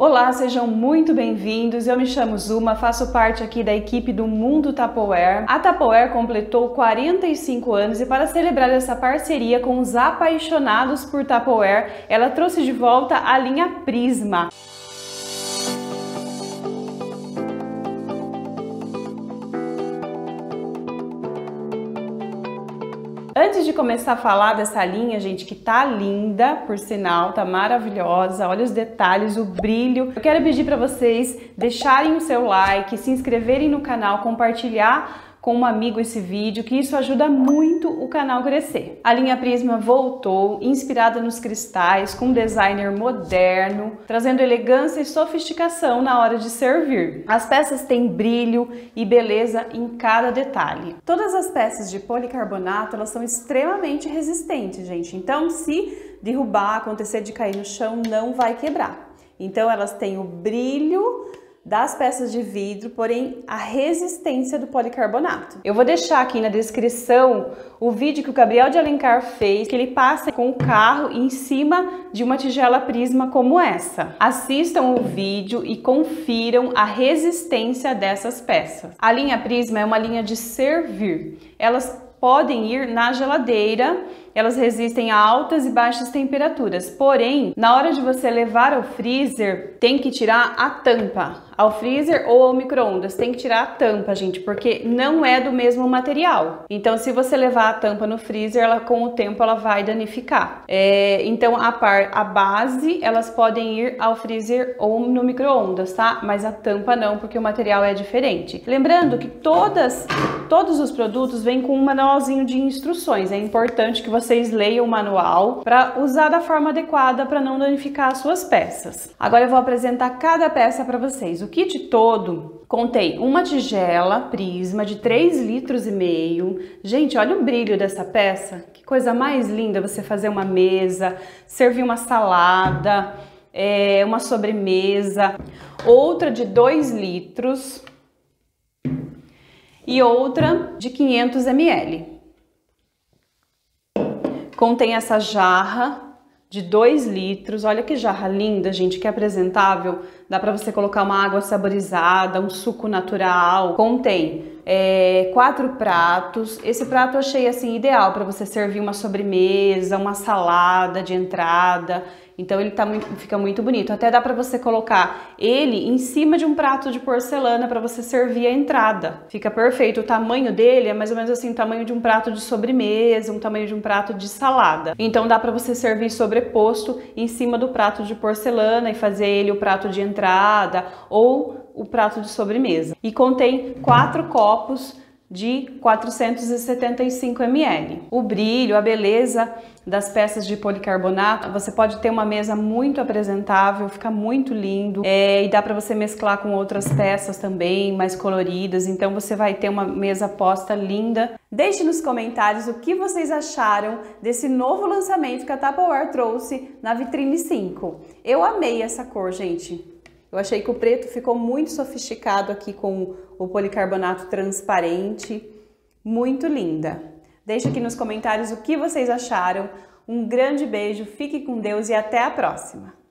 Olá, sejam muito bem-vindos. Eu me chamo Zuma, faço parte aqui da equipe do Mundo Tupperware. A Tupperware completou 45 anos e para celebrar essa parceria com os apaixonados por Tupperware, ela trouxe de volta a linha Prisma. Antes de começar a falar dessa linha, gente, que tá linda, por sinal, tá maravilhosa, olha os detalhes, o brilho. Eu quero pedir para vocês deixarem o seu like, se inscreverem no canal, compartilhar com um amigo esse vídeo, que isso ajuda muito o canal a crescer. A linha Prisma voltou, inspirada nos cristais, com um designer moderno, trazendo elegância e sofisticação na hora de servir. As peças têm brilho e beleza em cada detalhe. Todas as peças de policarbonato, elas são extremamente resistentes, gente. Então, se derrubar, acontecer de cair no chão, não vai quebrar. Então, elas têm o brilho das peças de vidro, porém a resistência do policarbonato. Eu vou deixar aqui na descrição o vídeo que o Gabriel de Alencar fez, que ele passa com o carro em cima de uma tigela Prisma como essa. Assistam o vídeo e confiram a resistência dessas peças. A linha Prisma é uma linha de servir. Elas podem ir na geladeira, elas resistem a altas e baixas temperaturas, porém, na hora de você levar ao freezer, tem que tirar a tampa. Ao freezer ou ao micro-ondas, tem que tirar a tampa, gente, porque não é do mesmo material. Então, se você levar a tampa no freezer, ela com o tempo ela vai danificar. Então, a base, elas podem ir ao freezer ou no micro-ondas, tá? Mas a tampa não, porque o material é diferente. Lembrando que todos os produtos vêm com um manualzinho de instruções. É importante que vocês leiam o manual para usar da forma adequada para não danificar as suas peças. Agora eu vou apresentar cada peça para vocês. O kit todo contém uma tigela Prisma de 3,5 litros. Gente, olha o brilho dessa peça. Que coisa mais linda você fazer uma mesa, servir uma salada, uma sobremesa. Outra de 2 litros e outra de 500 ml. Contém essa jarra de 2 litros, olha que jarra linda, gente, que apresentável. Dá para você colocar uma água saborizada, um suco natural. Contém 4 pratos. Esse prato eu achei assim ideal para você servir uma sobremesa, uma salada de entrada. Então ele fica muito bonito. Até dá para você colocar ele em cima de um prato de porcelana para você servir a entrada. Fica perfeito. O tamanho dele é mais ou menos assim, o tamanho de um prato de sobremesa, um tamanho de um prato de salada. Então dá para você servir sobreposto em cima do prato de porcelana e fazer ele o prato de entrada ou o prato de sobremesa. E contém 4 copos de 475 ml. O brilho, a beleza das peças de policarbonato, você pode ter uma mesa muito apresentável, fica muito lindo, e dá para você mesclar com outras peças também, mais coloridas, então você vai ter uma mesa posta linda. Deixe nos comentários o que vocês acharam desse novo lançamento que a Tupperware trouxe na Vitrine 5. Eu amei essa cor, gente. Eu achei que o preto ficou muito sofisticado aqui com o policarbonato transparente, muito linda. Deixe aqui nos comentários o que vocês acharam. Um grande beijo, fique com Deus e até a próxima!